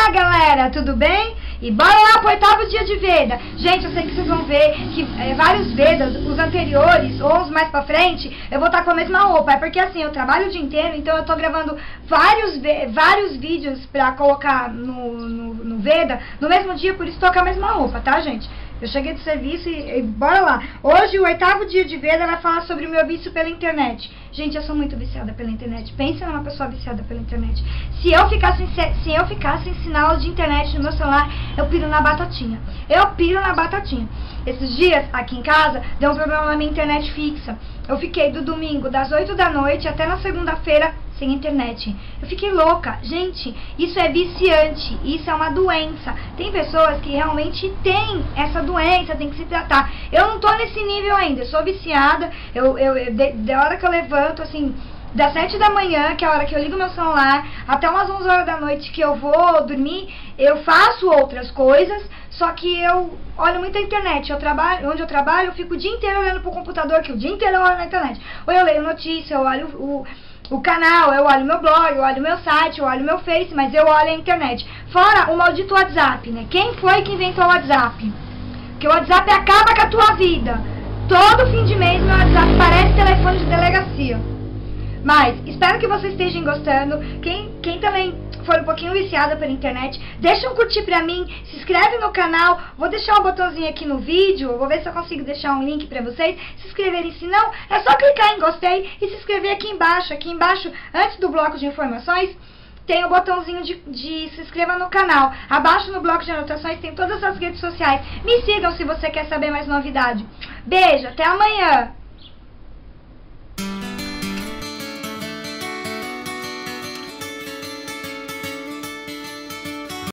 Olá, galera, tudo bem? E bora lá pro 8º dia de Veda. Gente, eu sei que vocês vão ver que vários Vedas, os anteriores ou os mais pra frente, eu vou estar com a mesma roupa. É porque assim, eu trabalho o dia inteiro, então eu tô gravando vários vídeos pra colocar no Veda no mesmo dia, por isso tô com a mesma roupa, tá, gente? Eu cheguei do serviço e bora lá. Hoje, o 8º dia de Veda vai falar sobre o meu vício pela internet. Gente, eu sou muito viciada pela internet. Pensa numa pessoa viciada pela internet. Se eu ficasse sem sinal de internet no meu celular, eu piro na batatinha. Esses dias, aqui em casa, deu um problema na minha internet fixa. Eu fiquei do domingo, das 8 da noite até na segunda-feira, sem internet. Eu fiquei louca. Gente, isso é viciante. Isso é uma doença. Tem pessoas que realmente têm essa doença, tem que se tratar. Eu não tô nesse nível ainda. Eu sou viciada. Da hora que eu levanto, assim, das 7 da manhã, que é a hora que eu ligo meu celular, até umas 11 horas da noite que eu vou dormir, eu faço outras coisas, só que eu olho muito a internet. Onde eu trabalho, eu fico o dia inteiro olhando pro computador, que o dia inteiro eu olho na internet. Ou eu leio notícia, eu olho o canal, eu olho meu blog, eu olho meu site, eu olho meu Face, mas eu olho a internet. Fora o maldito WhatsApp, né? Quem foi que inventou o WhatsApp? Porque o WhatsApp acaba com a tua vida. Todo fim de mês meu WhatsApp parece telefone de delegacia. Mas, espero que vocês estejam gostando. Quem também for um pouquinho viciada pela internet, deixa um curtir pra mim, se inscreve no canal, vou deixar um botãozinho aqui no vídeo, vou ver se eu consigo deixar um link pra vocês se inscreverem. Se não, é só clicar em gostei e se inscrever aqui embaixo, antes do bloco de informações, tem o botãozinho de se inscreva no canal. Abaixo no bloco de anotações tem todas as redes sociais. Me sigam se você quer saber mais novidade. Beijo, até amanhã!